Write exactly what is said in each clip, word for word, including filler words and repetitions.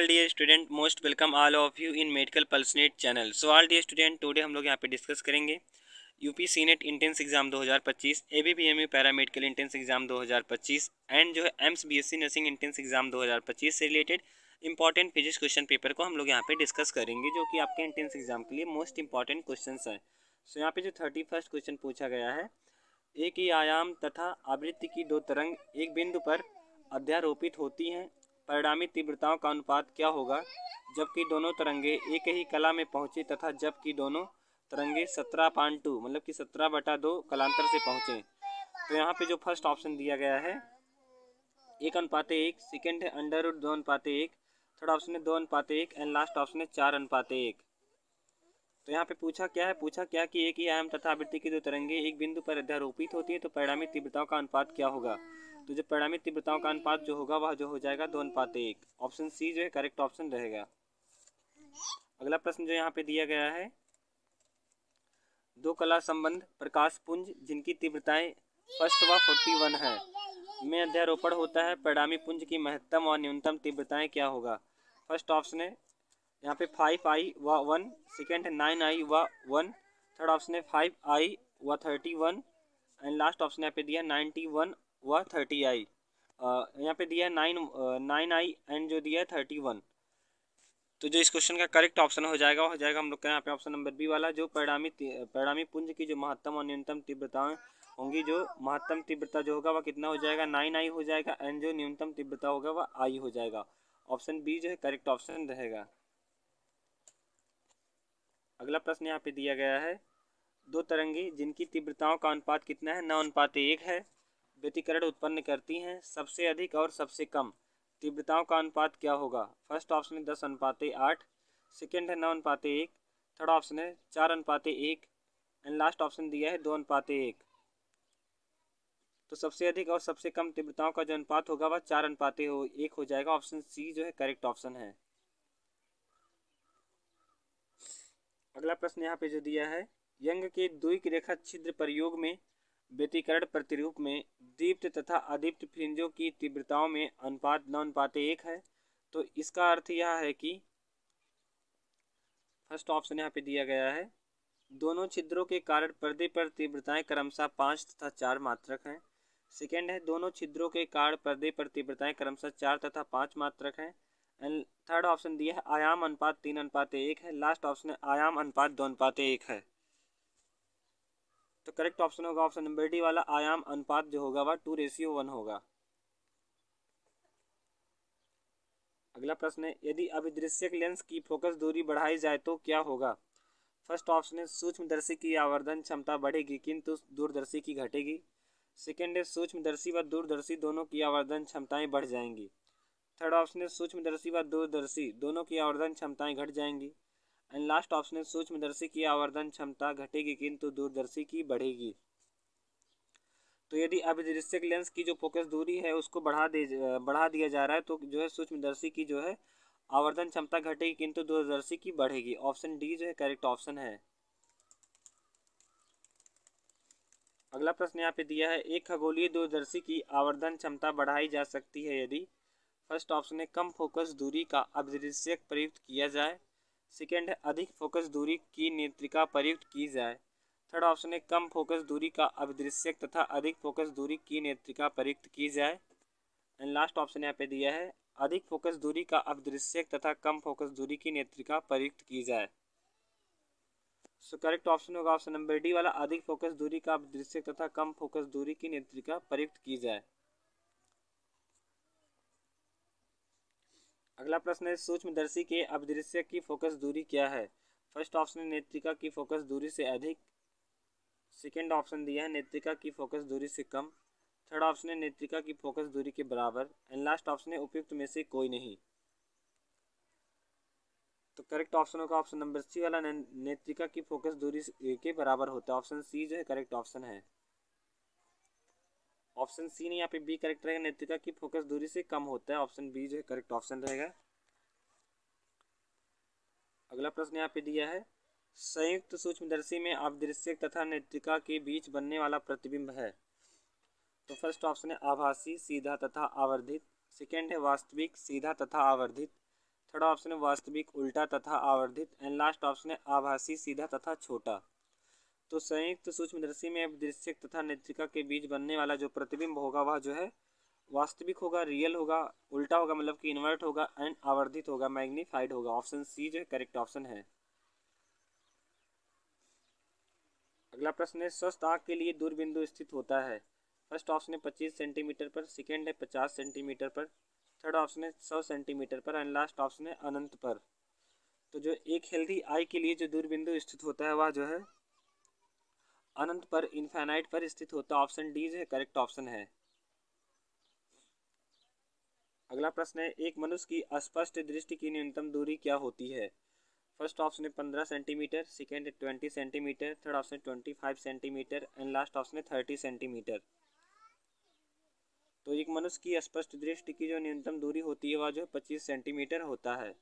all dear student, most welcome all of you in Medical Pulsenet channel. So all dear student, today हम लोग यहाँ पे discuss करेंगे UP senate intense exam दो हज़ार पच्चीस, एबीपीएमयू पैरामेडिकल इंटेंस एग्जाम दो हज़ार पच्चीस एंड जो है AIIMS BSc nursing entrance exam दो हज़ार पच्चीस से related important physics question paper को हम लोग यहाँ पे डिस्कस करेंगे, जो कि आपके इंटेंस एग्जाम के लिए मोस्ट इंपॉर्टेंट क्वेश्चन है। सो यहाँ पे जो थर्टी फर्स्ट क्वेश्चन पूछा गया है, एक ही आयाम तथा आवृत्ति की दो तरंग एक बिंदु पर अध्यारोपित होती हैं, परिणामी तीव्रताओं का अनुपात क्या होगा जबकि दोनों तरंगे एक ही कला में पहुँचे तथा जबकि दोनों तरंगे सत्रह पॉइंट टू मतलब कि सत्रह बटा दो कलांतर से पहुँचे। तो यहाँ पे जो फर्स्ट ऑप्शन दिया गया है एक अनुपाते एक, सेकेंड है अंडर रूट दो अनुपाते एक, थर्ड ऑप्शन है दो अनुपाते एक एंड लास्ट ऑप्शन है चार अनुपाते एक। तो यहाँ पे पूछा क्या है, पूछा क्या कि एक ही आयाम तथा आवृत्ति की दो तरंगे एक बिंदु पर अध्यारोपित होती है तो परिणामी तीव्रताओं का अनुपात क्या होगा। तो जो परिणामी तीव्रताओं का अनुपात जो होगा वह जो हो जाएगा दो अनुपात एक। ऑप्शन सी जो है करेक्ट ऑप्शन रहेगा। अगला प्रश्न जो यहाँ पे दिया गया है, दो कला संबंध प्रकाश पुंज जिनकी तीव्रताएं फर्स्ट व फोर्टी वन है में अध्यारोपण होता है, परिणामी पुंज की महत्तम और न्यूनतम तीव्रताएं क्या होगा। फर्स्ट ऑप्शन है यहाँ पे फाइव आई व वन, सेकेंड है नाइन आई व वन, थर्ड ऑप्शन है फाइव आई व thirty one and last option यहाँ पे दिया नाइन्टी वन व थर्टी आई। यहाँ पे दिया नाइन नाइन आई एंड जो दिया है थर्टी वन। तो जो इस क्वेश्चन का करेक्ट ऑप्शन हो जाएगा वो हो जाएगा हम लोग का यहाँ पे ऑप्शन नंबर बी वाला, जो परिणामी परिणामी पुंज की जो महत्तम और न्यूनतम तीव्रताएं होंगी, जो महत्तम तीव्रता जो होगा वह कितना हो जाएगा नाइन आई हो जाएगा एंड जो न्यूनतम तीव्रता होगा वह आई हो जाएगा। ऑप्शन बी जो है करेक्ट ऑप्शन रहेगा। अगला प्रश्न यहाँ पे दिया गया है, दो तरंगे जिनकी तीव्रताओं का अनुपात कितना है, नौ अनुपात एक है, व्यतिकरण उत्पन्न करती हैं, सबसे अधिक और सबसे कम तीव्रताओं का अनुपात क्या होगा। फर्स्ट ऑप्शन है दस अनुपाते आठ, सेकेंड है नौ अनुपाते एक, थर्ड ऑप्शन है चार अनुपाते एक एंड लास्ट ऑप्शन दिया है दो अनुपाते एक। तो सबसे अधिक और सबसे कम तीव्रताओं का जो अनुपात होगा वह चार अनुपाते हो एक हो जाएगा। ऑप्शन सी जो है करेक्ट ऑप्शन है। अगला प्रश्न यहाँ पे जो दिया है, यंग के द्विक रेखा छिद्र प्रयोग में व्यतिकरण प्रतिरूप में दीप्त तथा अदीप्त फ्रिंजों की तीव्रताओं में अनुपात नौ अनुपात एक है। तो इसका अर्थ यह है कि फर्स्ट ऑप्शन यहाँ पे दिया गया है, दोनों छिद्रों के कारण पर्दे पर तीव्रताएं क्रमशः पाँच तथा चार मात्रक हैं। सेकेंड है दोनों छिद्रों के कारण पर्दे पर तीव्रताएं क्रमशः चार तथा पाँच मात्रक हैं एंड थर्ड ऑप्शन दिया है आयाम अनुपात तीन अनुपात एक है, लास्ट ऑप्शन है आयाम अनुपात दो अनुपात एक है। तो करेक्ट ऑप्शन होगा ऑप्शन नंबर डी वाला, आयाम अनुपात जो होगा वह टू रेशियो वन होगा। अगला प्रश्न है, यदि अभिदृश्यक लेंस की फोकस दूरी बढ़ाई जाए तो क्या होगा। फर्स्ट ऑप्शन है सूक्ष्मदर्शी की आवर्धन क्षमता बढ़ेगी किंतु दूरदर्शी की घटेगी। सेकेंड है सूक्ष्मदर्शी व दूरदर्शी दोनों की आवर्धन क्षमताएं बढ़ जाएंगी। थर्ड ऑप्शन है सूक्ष्मदर्शी व दूरदर्शी दोनों की आवर्धन क्षमताएं घट जाएंगी एंड लास्ट ऑप्शन है सूक्ष्मदर्शी की आवर्धन क्षमता घटेगी किंतु दूरदर्शी की बढ़ेगी। तो यदि अभिदृश्यक लेंस की जो फोकस दूरी है उसको बढ़ा दे बढ़ा दिया जा रहा है तो जो है सूक्ष्मदर्शी की जो है आवर्धन क्षमता घटेगी किंतु दूरदर्शी की बढ़ेगी। ऑप्शन डी जो है करेक्ट ऑप्शन है। अगला प्रश्न यहाँ पे दिया है, एक खगोलीय दूरदर्शी की आवर्धन क्षमता बढ़ाई जा सकती है यदि फर्स्ट ऑप्शन है कम फोकस दूरी का अभिदृश्यक प्रयुक्त किया जाए, सेकेंड है अधिक फोकस दूरी की नेत्रिका प्रयुक्त की जाए, थर्ड ऑप्शन है कम फोकस दूरी का अभिदृश्यक तथा अधिक फोकस दूरी की नेत्रिका प्रयुक्त की जाए एंड लास्ट ऑप्शन यहाँ पे दिया है अधिक फोकस दूरी का अभिदृश्यक तथा कम फोकस दूरी की नेत्रिका प्रयुक्त की जाए। सो करेक्ट ऑप्शन होगा ऑप्शन नंबर डी वाला, अधिक फोकस दूरी का अभिदृश्यक तथा कम फोकस दूरी की नेत्रिका प्रयुक्त की जाए। अगला प्रश्न है, सूक्ष्मदर्शी के अभिदृश्यक की फोकस दूरी क्या है। फर्स्ट ऑप्शन है नेत्रिका की फोकस दूरी से अधिक, सेकेंड ऑप्शन दिया है नेत्रिका की फोकस दूरी से कम, थर्ड ऑप्शन है नेत्रिका की फोकस दूरी के बराबर एंड लास्ट ऑप्शन है उपयुक्त में से कोई नहीं। तो करेक्ट ऑप्शन होगा ऑप्शन नंबर सी वाला, नेत्रिका की फोकस दूरी के बराबर होता है। ऑप्शन सी जो है करेक्ट ऑप्शन है। ऑप्शन सी नहीं यहाँ पे बी करेक्ट रहेगा, नेत्रिका की फोकस दूरी से कम होता है। ऑप्शन बी जो है करेक्ट ऑप्शन रहेगा। अगला प्रश्न यहाँ पे दिया है, संयुक्त सूक्ष्मदर्शी में अभिदृश्यक तथा नेत्रिका के बीच बनने वाला प्रतिबिंब है। तो फर्स्ट ऑप्शन है आभासी सीधा तथा आवर्धित, सेकेंड है वास्तविक सीधा तथा आवर्धित, थर्ड ऑप्शन है वास्तविक, उल्टा तथा आवर्धित, एंड लास्ट ऑप्शन है आभासी, सीधा तथा छोटा। तो संयुक्त सूक्ष्मदर्शी में दृश्यक तथा नेत्रिका के बीच बनने वाला जो प्रतिबिंब होगा वह जो है वास्तविक होगा, रियल होगा, उल्टा होगा मतलब कि इन्वर्ट होगा, एंड आवर्धित होगा, मैग्नीफाइड होगा। ऑप्शन सी जो है करेक्ट ऑप्शन है। अगला प्रश्न है स्वस्थ आँख के लिए दूरबिंदु स्थित होता है। फर्स्ट ऑप्शन है पच्चीस सेंटीमीटर पर, सेकेंड है पचास सेंटीमीटर पर, थर्ड ऑप्शन है सौ सेंटीमीटर पर, एंड लास्ट ऑप्शन है अनंत पर। तो जो एक हेल्दी आई के लिए जो दूरबिंदु स्थित होता है वह जो है अनंत पर, इनफाइनाइट पर स्थित होता है। ऑप्शन डी जो है करेक्ट ऑप्शन है। अगला प्रश्न है एक मनुष्य की स्पष्ट दृष्टि की न्यूनतम दूरी क्या होती है। फर्स्ट ऑप्शन है पंद्रह सेंटीमीटर, सेकेंड है ट्वेंटी सेंटीमीटर, थर्ड ऑप्शन है twenty five centimetre, and last option है थर्टी सेंटीमीटर। तो एक मनुष्य की स्पष्ट दृष्टि की जो न्यूनतम दूरी होती है वह जो पच्चीस सेंटीमीटर होता है।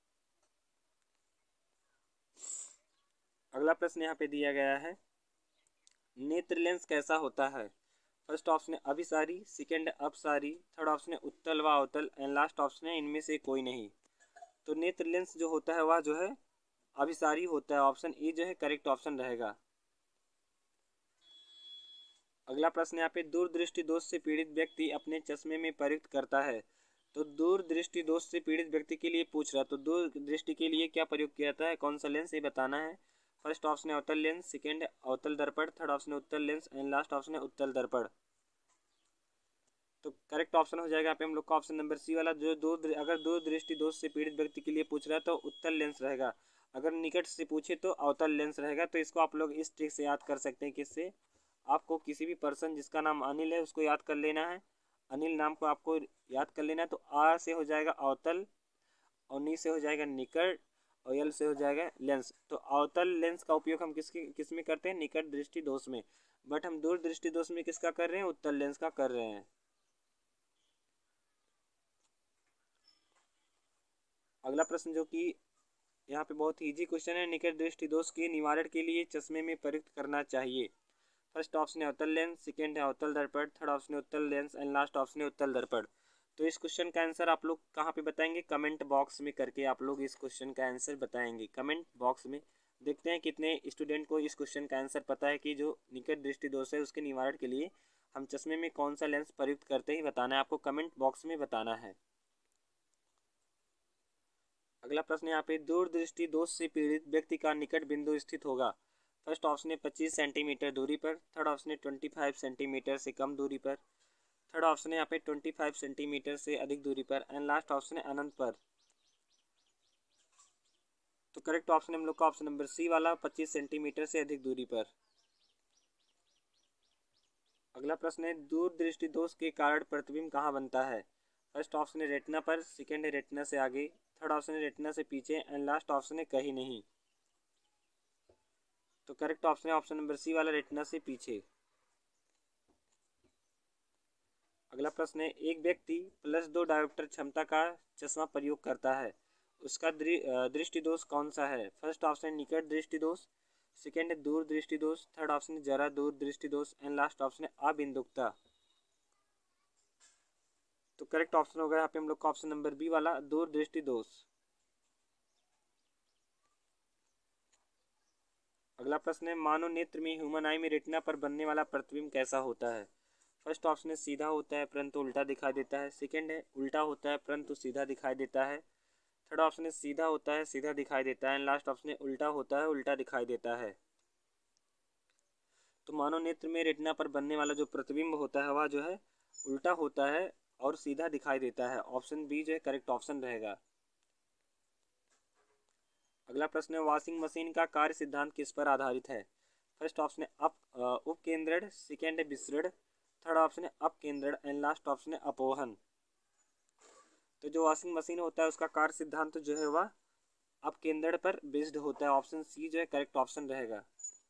अगला प्रश्न यहाँ पे दिया गया है नेत्र लेंस कैसा होता है। फर्स्ट ऑप्शन है अभिसारी, सेकेंड है अपसारी, थर्ड ऑप्शन है उत्तल व अवतल, एंड लास्ट ऑप्शन है इनमें से कोई नहीं। तो नेत्र लेंस जो होता है वह जो है अभिसारी होता है। ऑप्शन ए जो है करेक्ट ऑप्शन रहेगा। अगला प्रश्न यहाँ पे दूरदृष्टि दोष से पीड़ित व्यक्ति अपने चश्मे में प्रयुक्त करता है। तो दूरदृष्टि दोष से पीड़ित व्यक्ति के लिए पूछ रहा है, तो दूरदृष्टि के लिए क्या प्रयोग किया जाता है, कौन सा लेंस, ये बताना है। फर्स्ट ऑप्शन है अवतल लेंस, सेकेंड अवतल दर्पण, थर्ड ऑप्शन है उत्तल लेंस, एंड लास्ट ऑप्शन है उत्तल दर्पण। तो करेक्ट ऑप्शन हो जाएगा यहाँ पे हम लोग का ऑप्शन नंबर सी वाला। जो दूर अगर दूरदृष्टि दोष से पीड़ित व्यक्ति के लिए पूछ रहा है तो उत्तल लेंस रहेगा, अगर निकट से पूछे तो अवतल लेंस रहेगा। तो इसको आप लोग इस ट्रिक से याद कर सकते हैं। किससे, आपको किसी भी पर्सन जिसका नाम अनिल है उसको याद कर लेना है। अनिल नाम को आपको याद कर लेना है। तो आ से हो जाएगा अवतल, और नी से हो जाएगा निकट, और यल से हो जाएगा लेंस। तो अवतल लेंस का उपयोग हम किसके किस में करते हैं, निकट दृष्टि दोष में। बट हम दूर दृष्टि दोष में किसका कर रहे हैं, उत्तल लेंस का कर रहे हैं। अगला प्रश्न जो कि यहाँ पे बहुत इजी क्वेश्चन है, निकट दृष्टि दोष के निवारण के लिए चश्मे में प्रयुक्त करना चाहिए। फर्स्ट ऑप्शन है अवतल लेंस, सेकेंड है अवतल दर्पण, थर्ड ऑप्शन है उत्तल लेंस, एंड लास्ट ऑप्शन है उत्तल दर्पण। तो इस क्वेश्चन का आंसर आप लोग कहाँ पे बताएंगे, कमेंट बॉक्स में करके आप लोग इस क्वेश्चन का आंसर बताएंगे कमेंट बॉक्स में। देखते हैं कितने स्टूडेंट को इस क्वेश्चन का आंसर पता है कि जो निकट दृष्टि दोष है उसके निवारण के लिए हम चश्मे में कौन सा लेंस प्रयुक्त करते ही बताना है, आपको कमेंट बॉक्स में बताना है। अगला प्रश्न यहाँ पे दूरदृष्टि दोष से पीड़ित व्यक्ति का निकट बिंदु स्थित होगा। फर्स्ट ऑप्शन है पच्चीस सेंटीमीटर दूरी पर, थर्ड ऑप्शन है पच्चीस सेंटीमीटर से कम दूरी पर, थर्ड ऑप्शन है यहाँ पे पच्चीस सेंटीमीटर से अधिक दूरी पर, एंड लास्ट ऑप्शन है अनंत पर। तो करेक्ट ऑप्शन हम लोग का ऑप्शन नंबर सी वाला, पच्चीस सेंटीमीटर से अधिक दूरी पर। अगला प्रश्न है दूरदृष्टि दोष के कारण प्रतिबिंब कहाँ बनता है। फर्स्ट ऑप्शन है रेटिना पर, सेकेंड है रेटिना से आगे, थर्ड ऑप्शन है रेटिना से पीछे, एंड लास्ट ऑप्शन है कहीं नहीं। तो करेक्ट ऑप्शन है ऑप्शन नंबर सी वाला, रेटिना से पीछे। अगला प्रश्न है एक व्यक्ति प्लस दो डायोप्टर क्षमता का चश्मा प्रयोग करता है, उसका दृष्टि दोष कौन सा है। फर्स्ट ऑप्शन है निकट दृष्टि दोष, सेकेंड है दूर दृष्टि दोष, थर्ड ऑप्शन है जरा दूर दृष्टि दोष, एंड लास्ट ऑप्शन है अबिंदुकता। तो करेक्ट ऑप्शन होगा यहाँ पे हम लोग का ऑप्शन नंबर बी वाला, दूर दृष्टि दोष। अगला प्रश्न है मानव नेत्र में ह्यूमन आई में रेटिना पर बनने वाला प्रतिबिंब कैसा होता है। फर्स्ट ऑप्शन है सीधा होता है परंतु उल्टा दिखाई देता है, सेकेंड है उल्टा होता है परंतु सीधा दिखाई देता है, थर्ड ऑप्शन है सीधा होता है सीधा दिखाई देता है, एंड लास्ट ऑप्शन है उल्टा होता है उल्टा दिखाई देता है। तो मानव नेत्र में रेटिना पर बनने वाला जो प्रतिबिंब होता है वह जो है उल्टा होता है और सीधा दिखाई देता है। ऑप्शन बी जो है करेक्ट ऑप्शन रहेगा। अगला प्रश्न है वॉशिंग मशीन का कार्य सिद्धांत किस पर आधारित है। फर्स्ट ऑप्शन है अप उपकेंद्रण, सेकेंड है विसरण, थर्ड ऑप्शन है अपकेंद्रण, एंड लास्ट ऑप्शन है अपोहन। तो जो वॉशिंग मशीन होता है उसका कार्य सिद्धांत जो है वह अपकेंद्रण पर बेस्ड होता है। ऑप्शन सी जो है करेक्ट ऑप्शन रहेगा।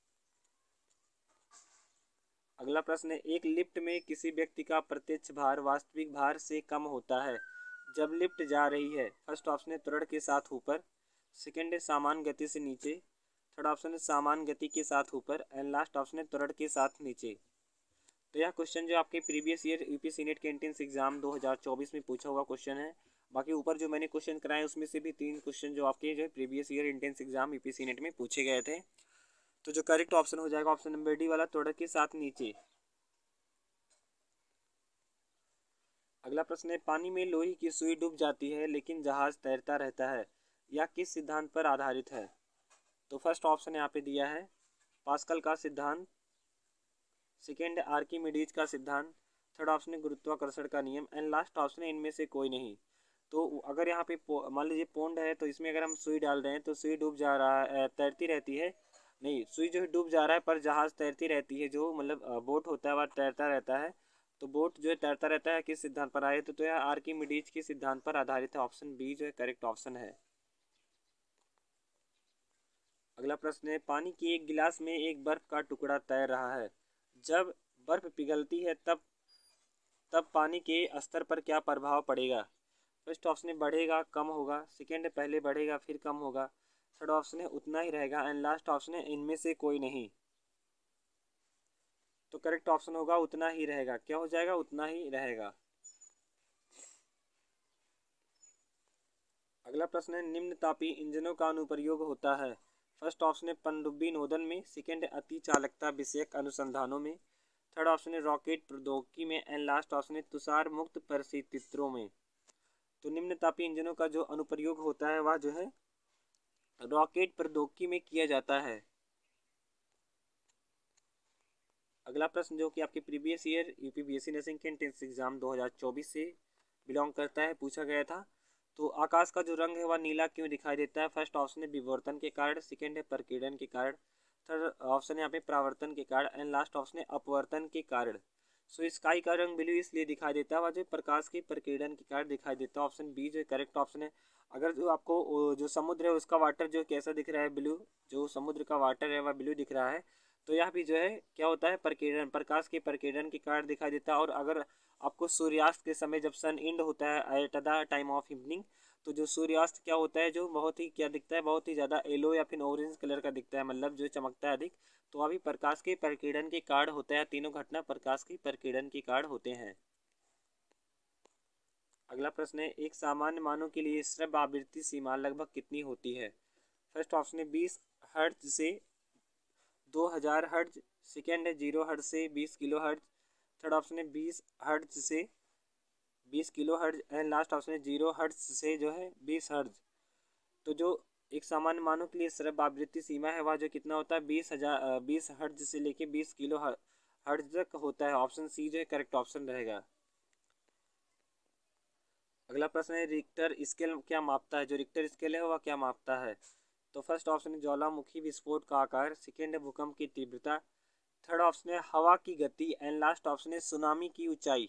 अगला प्रश्न है एक लिफ्ट में किसी व्यक्ति का प्रत्यक्ष भार वास्तविक भार से कम होता है जब लिफ्ट जा रही है। फर्स्ट ऑप्शन है त्वरण के साथ ऊपर, सेकेंड है सामान्य गति से नीचे, थर्ड ऑप्शन है सामान्य गति के साथ ऊपर, एंड लास्ट ऑप्शन है त्वरण के साथ नीचे। तो यह क्वेश्चन जो आपके प्रीवियस ईयर यूपी सीनेट के एंट्रेंस एग्जाम दो हज़ार चौबीस में पूछा हुआ क्वेश्चन है। बाकी ऊपर जो मैंने क्वेश्चन कराए उसमें से भी तीन क्वेश्चन जो आपके जो previous year entrance exam UPC NET में पूछे गए थे। तो जो करेक्ट ऑप्शन हो जाएगा ऑप्शन नंबर डी वाला, तोड़क के साथ नीचे। अगला प्रश्न है, पानी में लोहे की सुई डूब जाती है लेकिन जहाज तैरता रहता है, यह किस सिद्धांत पर आधारित है? तो फर्स्ट ऑप्शन यहाँ पे दिया है पास्कल का सिद्धांत, सेकेंड आर्किमिडीज का सिद्धांत, थर्ड ऑप्शन है गुरुत्वाकर्षण का नियम, एंड लास्ट ऑप्शन है इनमें से कोई नहीं। तो अगर यहाँ पे मान लीजिए पोंड है तो इसमें अगर हम सुई डाल रहे हैं तो सुई डूब जा रहा है, तैरती रहती है, नहीं सुई जो है डूब जा रहा है पर जहाज तैरती रहती है, जो मतलब बोट होता है वह तैरता रहता है। तो बोट जो है तैरता रहता है किस सिद्धांत पर आधारित है? तो यह आर्किमिडीज के सिद्धांत पर आधारित है। ऑप्शन बी जो है करेक्ट ऑप्शन है। अगला प्रश्न है, पानी की एक गिलास में एक बर्फ का टुकड़ा तैर रहा है, जब बर्फ पिघलती है तब तब पानी के स्तर पर क्या प्रभाव पड़ेगा? फर्स्ट ऑप्शन है बढ़ेगा, कम होगा, सेकेंड पहले बढ़ेगा फिर कम होगा, थर्ड ऑप्शन है उतना ही रहेगा, एंड लास्ट ऑप्शन है इनमें से कोई नहीं। तो करेक्ट ऑप्शन होगा उतना ही रहेगा। क्या हो जाएगा? उतना ही रहेगा। अगला प्रश्न है, निम्न तापी इंजनों का अनुप्रयोग होता है। फर्स्ट ऑप्शन है पनडुब्बी नोदन में, सेकेंड अति चालकता विषयक अनुसंधानों में, थर्ड ऑप्शन है रॉकेट प्रौद्योगिकी में, एंड लास्ट ऑप्शन है तुषार मुक्त परिस्थितियों में। तो निम्न तापी इंजनों का जो अनुप्रयोग होता है वह जो है रॉकेट प्रौद्योगिकी में किया जाता है। अगला प्रश्न जो कि आपके previous year UP BSc nursing के एंट्रेंस एग्जाम दो हज़ार चौबीस से बिलोंग करता है, पूछा गया था। तो आकाश का जो रंग है वह नीला क्यों दिखाई देता है? फर्स्ट ऑप्शन है विवर्तन के कारण, सेकेंड है प्रकीर्णन के कारण, थर्ड ऑप्शन है यहाँ पे परावर्तन के कारण, एंड लास्ट ऑप्शन है अपवर्तन के कारण। सो स्काई का रंग ब्लू इसलिए दिखाई देता है वह जो प्रकाश के प्रकीर्णन के कारण दिखाई देता है। ऑप्शन बी जो करेक्ट ऑप्शन है। अगर जो आपको जो समुद्र है उसका वाटर जो कैसा दिख रहा है, ब्लू, जो समुद्र का वाटर है वह ब्लू दिख रहा है, तो यह भी जो है क्या होता है प्रकीर्णन, प्रकाश के प्रकीर्णन के कारण दिखाई देता है। और अगर आपको सूर्यास्त के समय जब सन इंड होता है at the time of evening, तो जो सूर्यास्त क्या होता है जो बहुत ही क्या दिखता है, बहुत ही ज़्यादा येलो या फिर ऑरेंज कलर का दिखता है, मतलब जो चमकता है अधिक, तो अभी प्रकाश के प्रकीर्णन के कारण होता है। तीनों घटना प्रकाश के प्रकीर्णन के कारण होते हैं। अगला प्रश्न है, एक सामान्य मानव के लिए श्रव्य आवृत्ति सीमा लगभग कितनी होती है? फर्स्ट ऑप्शन है बीस हर्ट्ज से दो हज़ार हर्ट्ज, सेकेंड है जीरो हर्ट्ज से बीस किलो हर्ट्ज, थर्ड ऑप्शन है बीस हर्ट्ज से बीस kilo hertz, and last option है जीरो हर्ट्ज से जो है बीस हर्ट्ज। तो जो एक सामान्य मानव के लिए श्रव्य आवृत्ति सीमा है वह जो कितना होता है बीस हजार बीस हर्ट्ज से लेके बीस किलो हर्ट्ज तक होता है। ऑप्शन सी जो है करेक्ट ऑप्शन रहेगा। अगला प्रश्न है, रिक्टर स्केल क्या मापता है? जो रिक्टर स्केल है वह क्या मापता है? तो फर्स्ट ऑप्शन है ज्वालामुखी विस्फोट का आकार, सेकेंड है भूकंप की तीव्रता, थर्ड ऑप्शन है हवा की गति, एंड लास्ट ऑप्शन है सुनामी की ऊंचाई।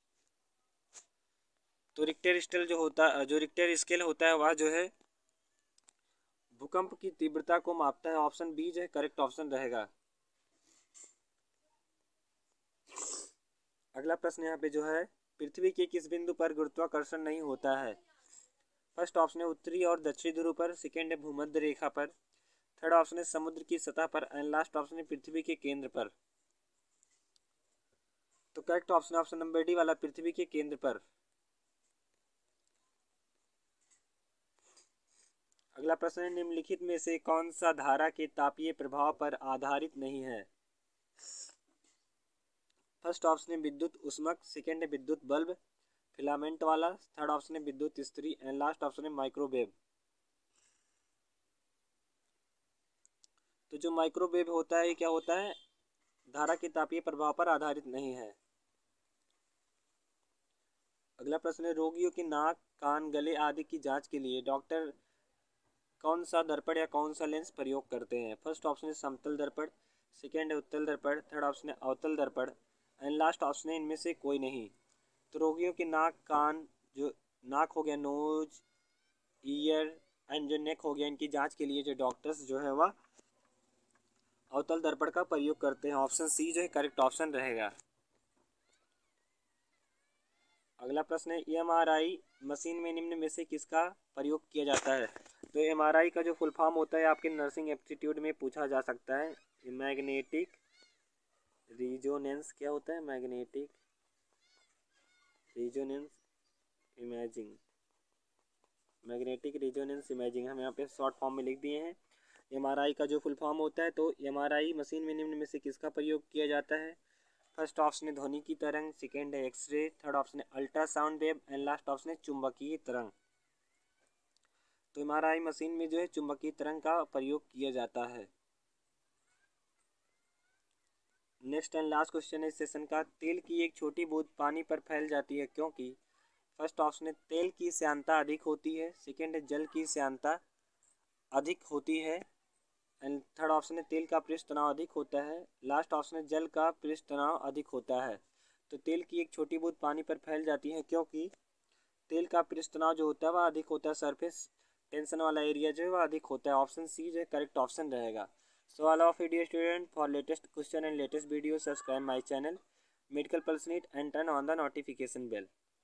तो रिक्टर स्केल जो होता है जो रिक्टर स्केल होता है वह जो है भूकंप की तीव्रता को मापता है। ऑप्शन बी जो है करेक्ट ऑप्शन रहेगा। अगला प्रश्न यहाँ पे जो है, पृथ्वी के किस बिंदु पर गुरुत्वाकर्षण नहीं होता है? फर्स्ट ऑप्शन है उत्तरी और दक्षिणी ध्रुव पर, सेकेंड है भूमध्य रेखा पर, थर्ड ऑप्शन है समुद्र की सतह पर, एंड लास्ट ऑप्शन है पृथ्वी के केंद्र पर। तो correct option option number D वाला, पृथ्वी के केंद्र पर। अगला प्रश्न है, निम्नलिखित में से कौन सा धारा के तापीय प्रभाव पर आधारित नहीं है? फर्स्ट ऑप्शन है विद्युत ऊष्मक, सेकेंड है विद्युत बल्ब फिलामेंट वाला, थर्ड ऑप्शन है विद्युत इस्त्री, एंड लास्ट ऑप्शन है माइक्रोवेव। तो जो माइक्रोवेव होता है क्या होता है, धारा के तापीय प्रभाव पर आधारित नहीं है। अगला प्रश्न है, रोगियों की नाक, कान, गले आदि की जांच के लिए डॉक्टर कौन सा दर्पण या कौन सा लेंस प्रयोग करते हैं? फर्स्ट ऑप्शन है समतल दर्पण, सेकेंड है उत्तल दर्पण, थर्ड ऑप्शन है अवतल दर्पण, एंड लास्ट ऑप्शन है इनमें से कोई नहीं। तो रोगियों के नाक, कान, जो नाक हो गया नोज, ईयर, एंड जो नेक हो गया, इनकी जांच के लिए जो डॉक्टर्स जो है वह अवतल दर्पण का प्रयोग करते हैं। ऑप्शन सी जो है करेक्ट ऑप्शन रहेगा। अगला प्रश्न है, एम आर आई मशीन में निम्न में से किसका प्रयोग किया जाता है? तो एम आर आई का जो फुल फॉर्म होता है आपके नर्सिंग एप्टीट्यूड में पूछा जा सकता है। मैग्नेटिक रिजोनेंस क्या होता है? Magnetic resonance imaging. Magnetic resonance imaging हम यहाँ पे शॉर्ट फॉर्म में लिख दिए हैं। एमआरआई का जो फुल फॉर्म होता है, तो एमआरआई मशीन में निम्न में से किसका प्रयोग किया जाता है? फर्स्ट ऑप्शन है ध्वनि की तरंग, सेकेंड है एक्सरे, थर्ड ऑप्शन है ultrasound wave and last option है चुंबकीय तरंग। तो एमआरआई मशीन में जो है चुंबकीय तरंग का प्रयोग किया जाता है। नेक्स्ट एंड लास्ट क्वेश्चन है इस सेशन का, तेल की एक छोटी बूंद पानी पर फैल जाती है क्योंकि? फर्स्ट ऑप्शन है तेल की श्यानता अधिक होती है, सेकेंड है जल की श्यानता अधिक होती है एंड थर्ड ऑप्शन है तेल का पृष्ठ तनाव अधिक होता है, लास्ट ऑप्शन है जल का पृष्ठ तनाव अधिक होता है। तो तेल की एक छोटी बूंद पानी पर फैल जाती है क्योंकि तेल का पृष्ठ तनाव जो होता है वह अधिक होता है, सरफेस टेंशन वाला एरिया जो है वह अधिक होता है। ऑप्शन सी जो है करेक्ट ऑप्शन रहेगा। So all of dear student, for latest question and latest video subscribe my channel medical pulse NEET and turn on the notification bell.